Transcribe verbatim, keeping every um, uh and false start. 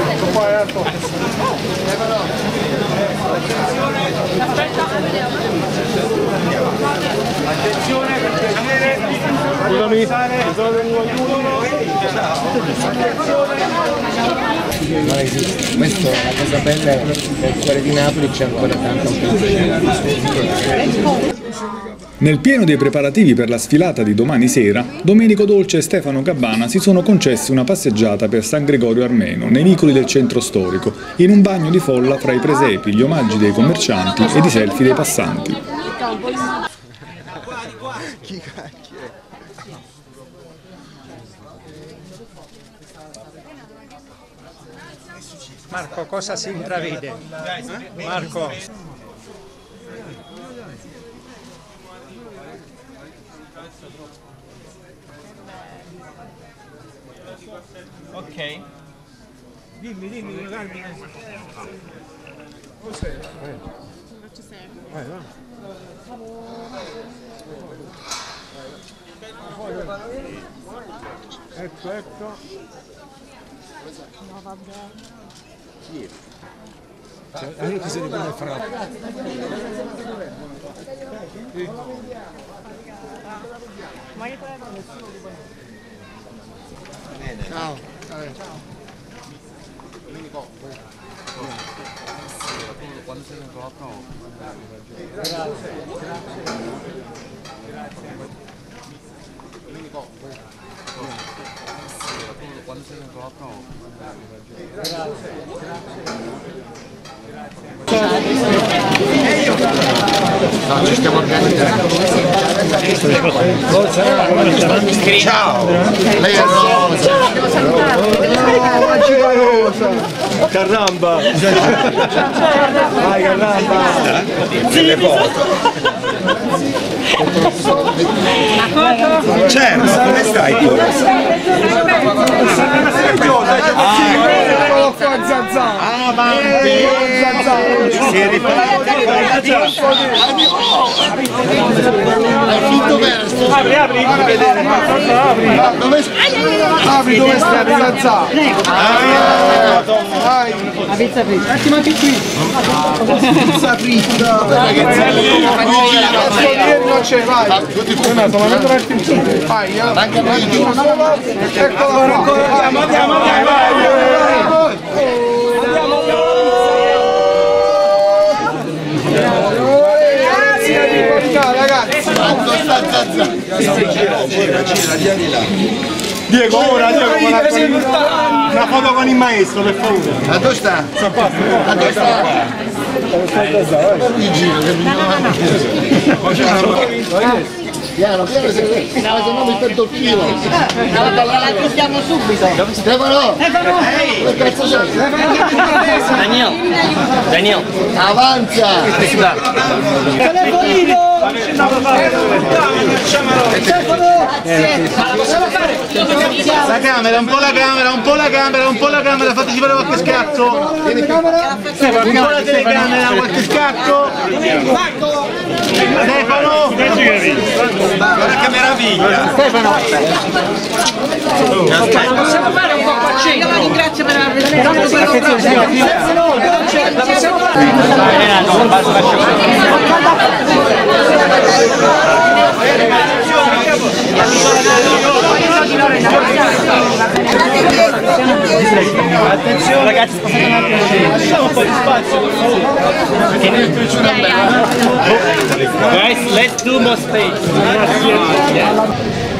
Attenzione per piacere. Scusami, sono Questo è la cosa bella del cuore di Napoli, c'è ancora tanta occasione. Nel pieno dei preparativi per la sfilata di domani sera, Domenico Dolce e Stefano Gabbana si sono concessi una passeggiata per San Gregorio Armeno, nei vicoli del centro storico, in un bagno di folla fra i presepi, gli omaggi dei commercianti ed i selfie dei passanti. Marco, cosa si intravede? Marco. Ok. Dimmi, dimmi, Carmine. Cos'è? Ci sei. Vai, va. Ecco, ecco. No, vabbè. Chi è? Cioè, anche se ne vuole fare. Ciao. Quando sei venuto a prova? Quando sei venuto a prova? No, ci stiamo organizzando. Ciao! Lei è Rosa! Caramba! Vai Caramba! Delle foto! Certo, come stai tu? Ah, ma si è rifatto! Hai finto verso! Apri, apri! Apri, apri dove stai? Zanzà! La pizza fritta. Mettimi anche qui. Pizza fritta! Non c'è, vai. Renato, ma non dovresti insieme. Vai, anche eccola qua. Andiamo, andiamo, andiamo! Ragazzi, quanto sta Zanzà? Gira, gira, gira di là. Diego, ora, Diego, una foto con il maestro, per favore. A dove sta? A dove sta? Ti giro, che mi piano, piano, se no mi perdo il filo. La chiudiamo subito. Stefano! Stefano! Che cazzo sei? Daniel! Daniel! Avanza! Telefonino! Stefano! La camera, un po' la camera, un po' la camera, un po' la camera, fateci fare qualche scatto. Un po' la telecamera, qualche scatto. Stefano! Guarda che meraviglia! Stefano! Possiamo fare un po' a cena? Io la ringrazio per aver venuto. La possiamo Attenzione ragazzi, passate un attimo, lasciamo un po' di spazio per favore. Guys, let's do more space.